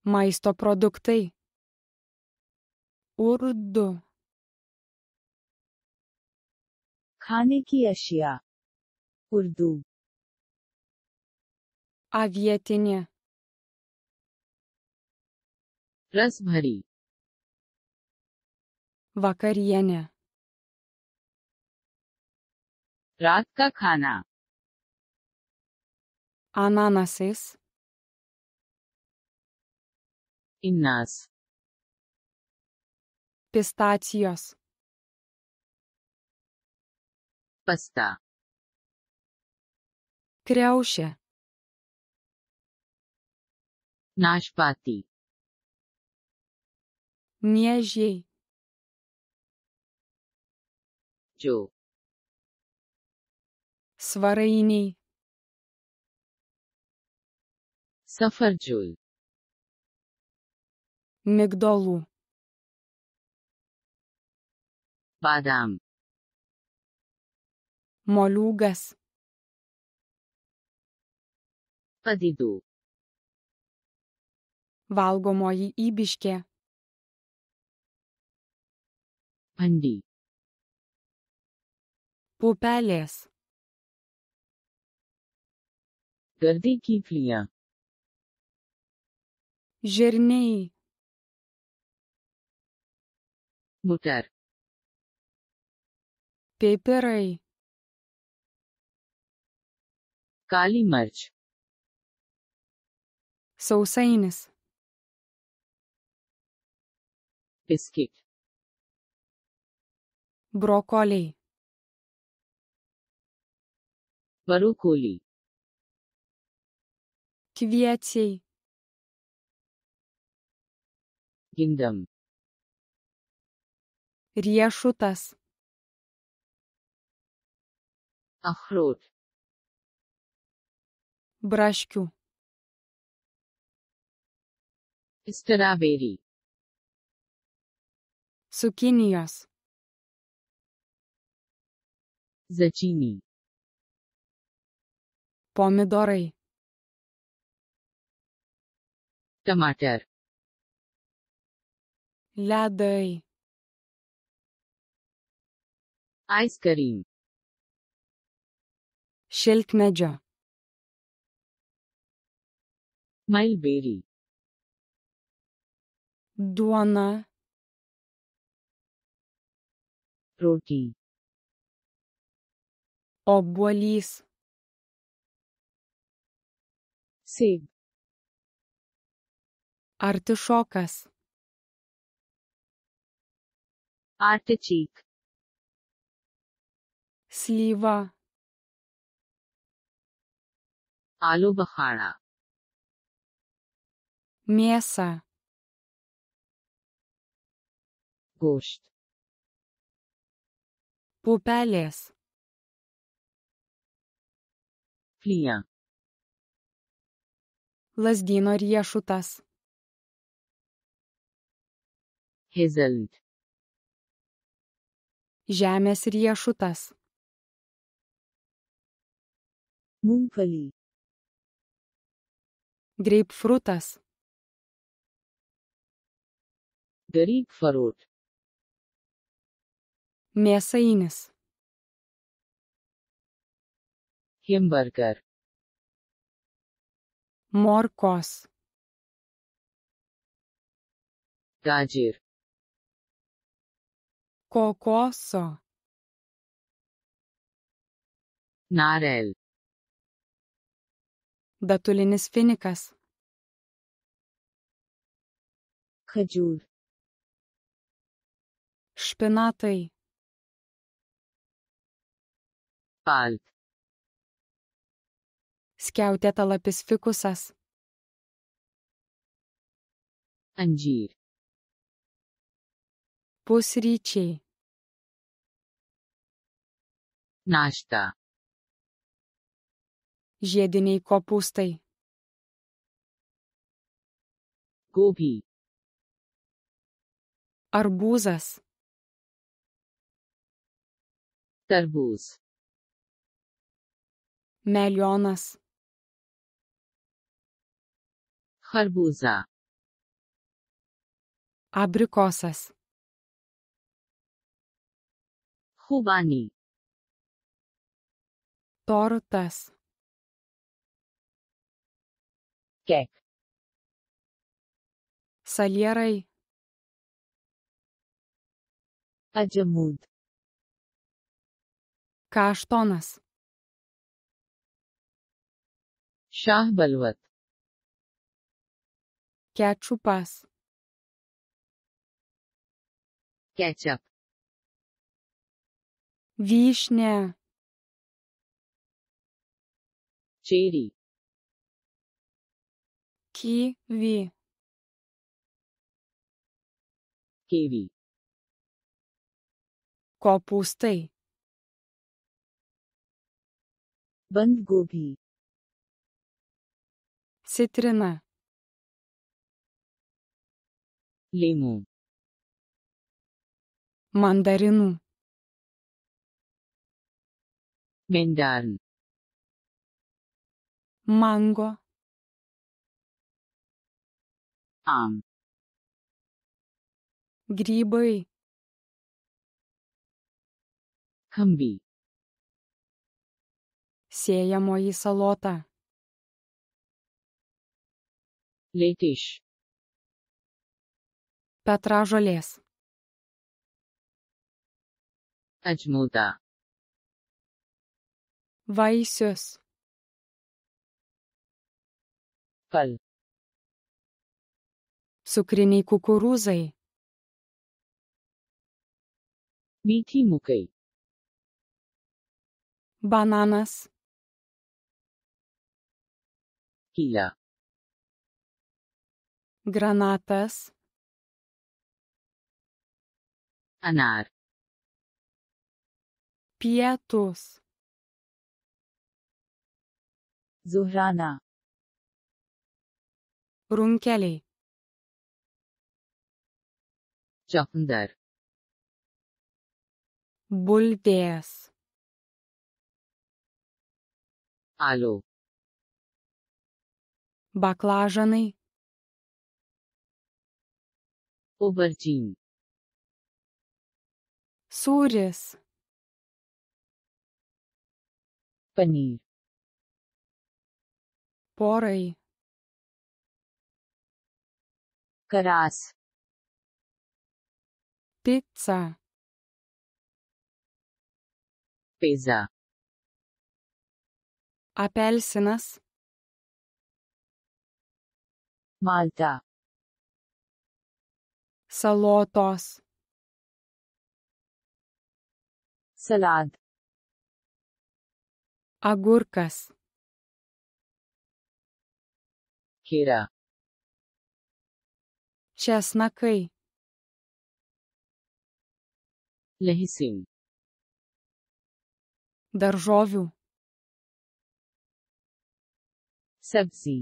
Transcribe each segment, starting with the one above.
Maisto produktai. Urdu. खाने की अशिया उर्दू Avietinė. रस भरी Vakarienė. रात का खाना Ananasais. इन्नास Pistacijos. Pasta Kriaušė. नाशपाती Miežiai. जो Svarainiai. सफरजुल Migdolų. बादाम Moliūgas. पदिदू Valgomoji ybiškė. भंडी Pupelės. गर्दी की फलियां Žirniai. मुटर Pipirai. काली मिर्च Sausainis. Biscuit Brokoliai. Broccoli Kviečiai. गिंदम Riešutas. अखरोट Braškių. Strawberry Cukinijos. Zucchini Pomidorai. टमाटर Ledai. Ice cream Šilkmedžio. Mulberry Duona. रोटी Obuolys. सेब Artišokas. आर्टिचीक Slyva. आलू बखाड़ा Mėsa. गोश्त Pupelės. फलियां Lazdyno riešutas. Hazelnut Žemės riešutas. मूंगफली Greipfrutas. Grapefruit Mėsainis. Hamburger Morkos. गाजर Kokoso. नारेल Datulinis finikas. खजूर Špinatai. Palk Skiautėtalapis fikusas. अंजीर Pusryčiai. नाश्ता Žiediniai kopūstai. गोभी Arbūzas. तरबूज Melionas. खरबूजा Abrikosas. خوبانی. Tortas. Kek. Salierai. Ajamud. Kaštonas. شاہ بلوت. Kečupas. کیچپ. Vyšnia. چیری. Kiwi. کیوی. Kopūstai. बंद गोभी. Citrina. لیمو. Mandarinų. مندارن. Mango. آم. Grybai. کھمبی. Sėjamoji salota. لیٹش. Petražolės. اجمودا. Vaisius. پھل. Cukriniai kukurūzai. میٹھی مکئی. Bananas. کیلا. Granatas. انار. Pietūs. Zuhrana. Runkeliai. چقندر. Bulvės. آلو. Baklažanai. اوبرجین. Sūris. पनीर. Porai. करास. Pica. پیزا. Apelsinas. माल्टा. Salotos. सलाद. Agurkas. کھیرا. Česnakai. لہسن. Daržovių. सब्जी.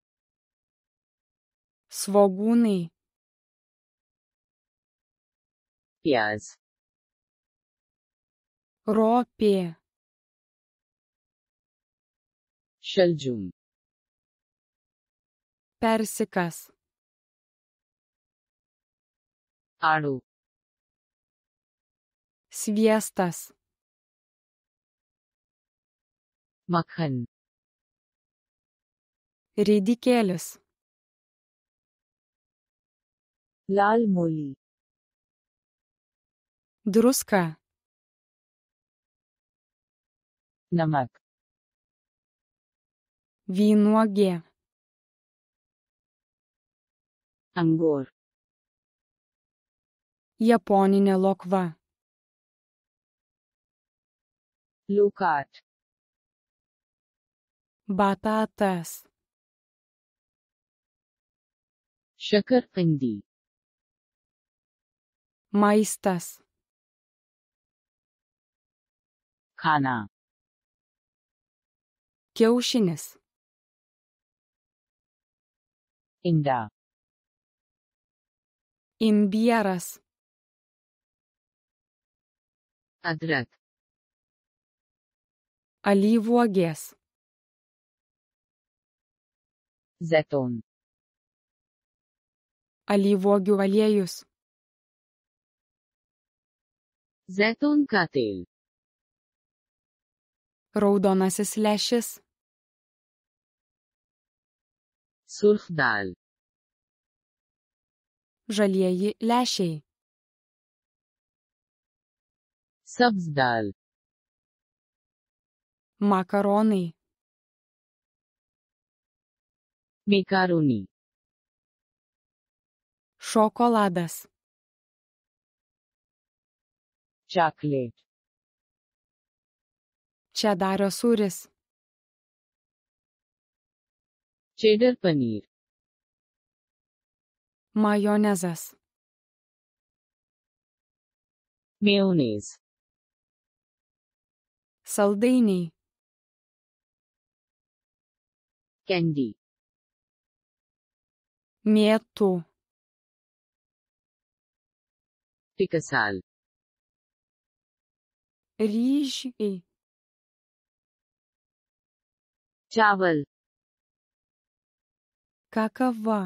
Svogūnai. پیاز. Ropė. شلجم. Persikas. آڑو. Sviestas. مکھن. Ridikėlis. लाल मोली. Druska. नमक. Vynuogė. अंगूर. Japoninė lokva. लूकाट. Batatas. شکر قندی. Maistas. खाना. Kiaušinis. इंडा. Imbieras. ادرک. Alyvuogės. जैतून. Alyvuogių aliejus. जैतून का तेल, Raudonasis lęšis. सुर्ख दाल, Žalieji lęšiai. सब्ज दाल, Makaronai. Macaroni, Šokoladas. chocolate, Čedario sūris. Cheddar पनीर, Majonezas. Mayonnaise, Saldainiai. Candy, Mėtų. टिकसाल, Ryžiai. चावल, Kakava.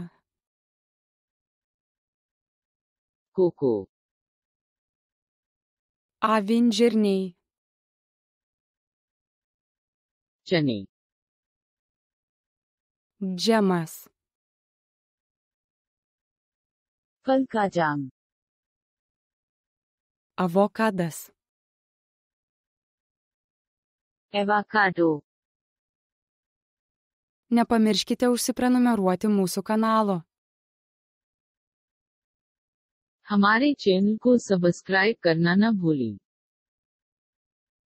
Cocoa, Avinžirniai. चने, Džemas. फल का jam, Avokadas. Avocado, Nepamirškite užsiprenumeruoti mūsų kanalo. हमारे चैनल को सब्सक्राइब करना न भूलें।